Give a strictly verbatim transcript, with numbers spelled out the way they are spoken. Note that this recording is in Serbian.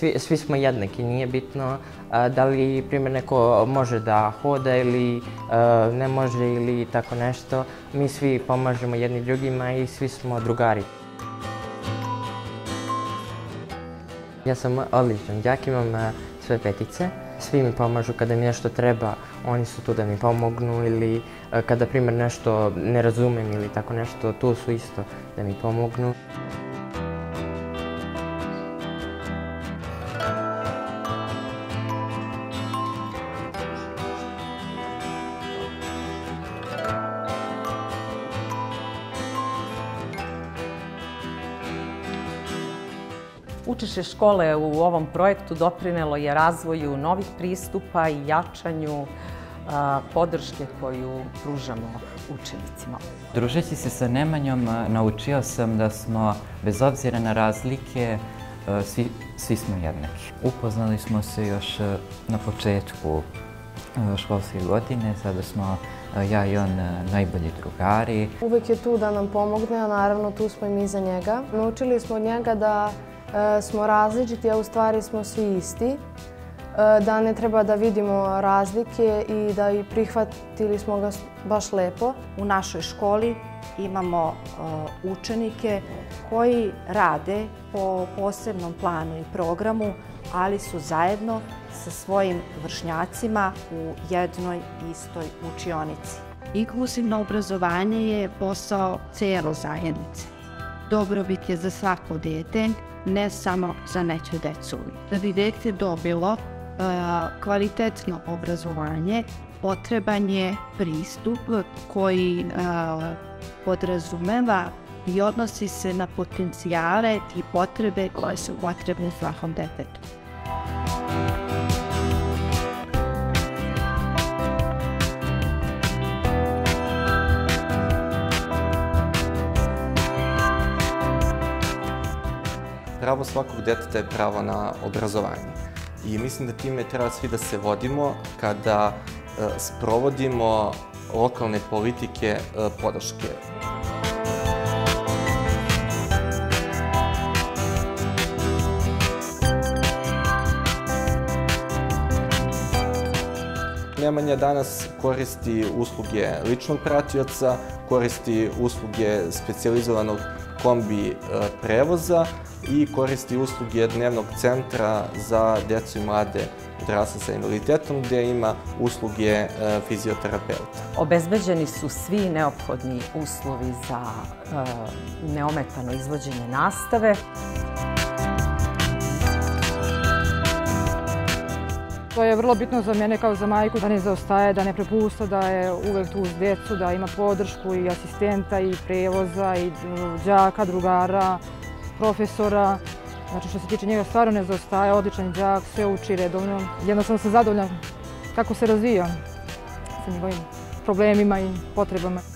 Svi, svi smo jednaki, nije bitno da li primjer neko može da hoda ili ne može ili tako nešto. Mi svi pomažemo jedni drugima i svi smo drugari. Ja sam odličan đak, imam sve petice. Svi mi pomažu kada mi nešto treba, oni su tu da mi pomognu ili kada primjer nešto ne razumem ili tako nešto, tu su isto da mi pomognu. Učešće škole u ovom projektu doprinelo je razvoju novih pristupa i jačanju podrške koju pružamo učenicima. Družeći se sa Nemanjom, naučio sam da smo, bez obzira na razlike, svi, svi smo jednaki. Upoznali smo se još na početku školske godine, sada smo ja i on najbolji drugari. Uvijek je tu da nam pomogne, a naravno tu smo i mi za njega. Naučili smo od njega da smo različiti, a u stvari smo svi isti, da ne treba da vidimo razlike i da i prihvatili smo ga baš lepo. U našoj školi imamo učenike koji rade po posebnom planu i programu, ali su zajedno sa svojim vršnjacima u jednoj istoj učionici. Inkluzivno obrazovanje je posao cele zajednice. Dobrobit je za svako dete, ne samo za neku decu. Da bi dete dobilo kvalitetno obrazovanje, potreban je pristup koji podrazumeva i odnosi se na potencijale i potrebe koje su potrebne svakom detetu. Pravo svakog deteta je pravo na obrazovanje. I mislim da time treba svi da se vodimo kada sprovodimo lokalne politike podrške. Nemanja danas koristi usluge ličnog pratioca, koristi usluge specijalizovanog kombi prevoza i koristi usluge dnevnog centra za djecu i mlade odrasle sa invaliditetom, gdje ima usluge fizioterapeuta. Obezbeđeni su svi neophodni uslovi za neometano izvođenje nastave. To je vrlo bitno za mene kao za majku, da ne zaostaje, da ne prepušta, da je uvek tu uz djecu, da ima podršku i asistenta i prevoza i đaka, drugara, profesora. Znači što se tiče njega stvarno ne zaostaje, odličan đak, sve uči redovno. Jednostavno sam zadovoljna kako se razvija sa njegovim problemima i potrebama.